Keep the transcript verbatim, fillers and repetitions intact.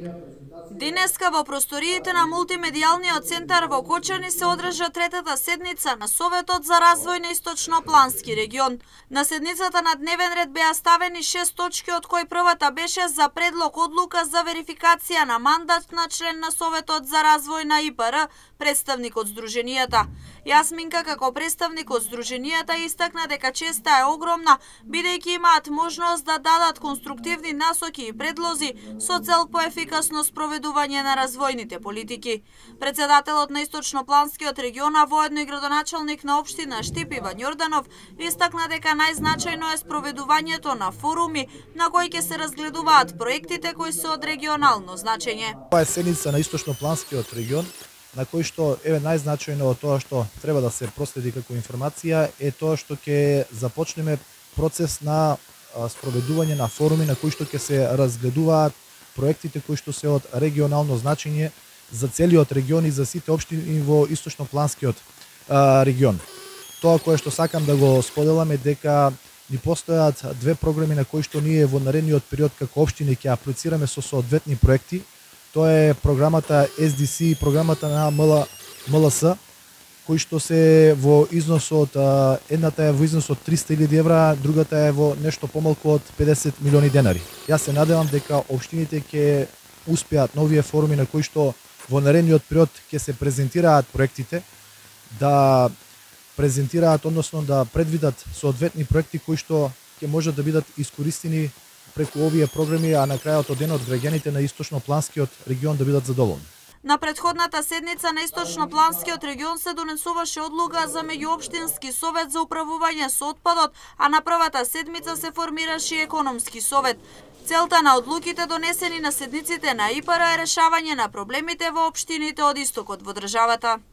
Денеска во просториите на мултимедијалниот центар во Кочани се одржа третата седница на Советот за развој на Источноплански регион. На седницата на дневен ред беа ставени шест точки, од кои првата беше за предлог одлука за верификација на мандат на член на Советот за развој на И П Р, представник од Сдруженијата. Јасминка како представник од Сдруженијата истакна дека честа е огромна, бидејќи имаат можност да дадат конструктивни насоки и предлози со цел поефикасно спроведување на развојните политики. Председателот на Источнопланскиот регион, а воедно и градоначалник на општина Штип Иван Јорданов, истакна дека најзначајно е спроведувањето на форуми на кои ќе се разгледуваат проектите кои се од регионално значење. Ова е седница на Источнопланскиот регион, на кој што еве најзначајно од тоа што треба да се проследи како информација е тоа што ќе започнеме процес на спроведување на форуми на кои што ќе се разгледуваат проектите кои што се од регионално значење за целиот регион и за сите општини во Источнопланскиот регион. Тоа кое што сакам да го споделам е дека ни постојат две програми на кои што ние во наредниот период како општини ќе аплицираме со соодветни проекти. Тоа е програмата С Д С и програмата на М Л С, кои што се во износ од, едната е во износ од триста илјади евра, другата е во нешто помалку од педесет милиони денари. Јас се надевам дека општините ќе успеат на овие форуми на кои што во наредниот период ќе се презентираат проектите, да презентираат, односно да предвидат соодветни проекти кои што ќе можат да бидат искористени преку овие програми, а на крајот од денот граѓаните на Источнопланскиот регион да бидат задоволни. На претходната седница на Источнопланскиот регион се донесуваше одлука за меѓуопштински совет за управување со отпадот, а на првата седмица се формираше и економски совет. Целта на одлуките донесени на седниците на И П Р е решавање на проблемите во општините од истокот во државата.